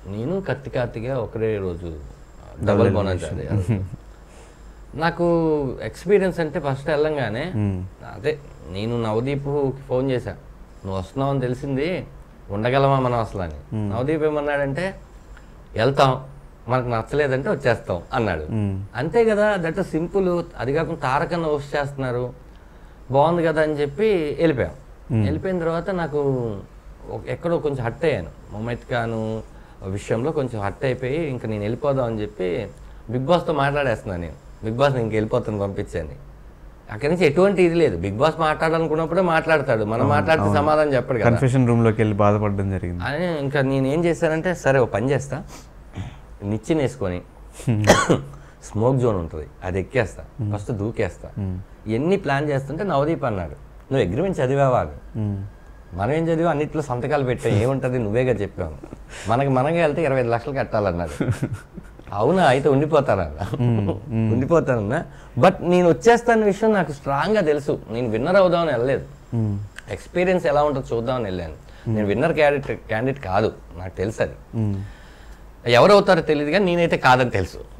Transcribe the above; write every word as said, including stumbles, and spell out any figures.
నేను కత్తి కార్తిగా ఒకటే రోజు డబల్ బోనస్. నాకు ఎక్స్పీరియన్స్ అంటే ఫస్ట్ వెళ్ళంగానే అదే నేను నవదీప్ ఫోన్ చేశా, నువ్వు వస్తున్నావు అని తెలిసింది, ఉండగలమా మనం అసలు అని. నవదీప్ ఏమన్నాడంటే వెళ్తాం, మనకు నచ్చలేదంటే వచ్చేస్తాం అన్నాడు. అంతే కదా, దట్ సింపుల్. అది కాకుండా తారకన్న హోస్ట్ చేస్తున్నారు, బాగుంది కదా అని చెప్పి వెళ్ళిపోయాం. వెళ్ళిపోయిన తర్వాత నాకు ఎక్కడో కొంచెం హట్ అయ్యాను, మొహమ్మద్ ఖాన్ విషయంలో కొంచెం హట్ అయిపోయి ఇంకా నేను వెళ్ళిపోదాం అని చెప్పి బిగ్ బాస్తో మాట్లాడేస్తున్నాను. నేను బిగ్ బాస్ ఇంక వెళ్ళిపోతాను పంపించాను. అక్కడి నుంచి ఎటువంటి ఇది లేదు, బిగ్ బాస్ మాట్లాడాలనుకున్నప్పుడే మాట్లాడతాడు, మనం మాట్లాడితే సమాధానం చెప్పడు కదా. కన్ఫెషన్ రూమ్లోకి వెళ్ళి బాధపడడం జరిగింది. అని ఇంకా నేను ఏం చేశానంటే, సరే ఒక పని చేస్తా, నిచ్చెన వేసుకొని స్మోక్ జోన్ ఉంటుంది అది ఎక్కేస్తా, ఫస్ట్ దూకేస్తా. ఎన్ని ప్లాన్ చేస్తుంటే నవదీప్ అన్నాడు, నువ్వు అగ్రిమెంట్ చదివావా అని. మనం ఏం చదివా, అన్నింటిలో సంతకాలు పెట్టావు, ఏముంటుంది నువ్వేగా చెప్పావు, మనకి మనగా వెళ్తే ఇరవై ఐదు లక్షలు కట్టాలన్నాడు. అవునా, అయితే ఉండిపోతారన్న, ఉండిపోతానన్నా. బట్ నేను వచ్చేస్తాన విషయం నాకు స్ట్రాంగ్గా తెలుసు. నేను విన్నర్ అవుదామని వెళ్ళలేదు, ఎక్స్పీరియన్స్ ఎలా ఉంటుందో చూద్దామని వెళ్ళాను. నేను విన్నర్ క్యాండిడేట్ క్యాండిడేట్ కాదు, నాకు తెలుసు. అది ఎవరు అవుతారో తెలియదు కానీ నేనైతే కాదని తెలుసు.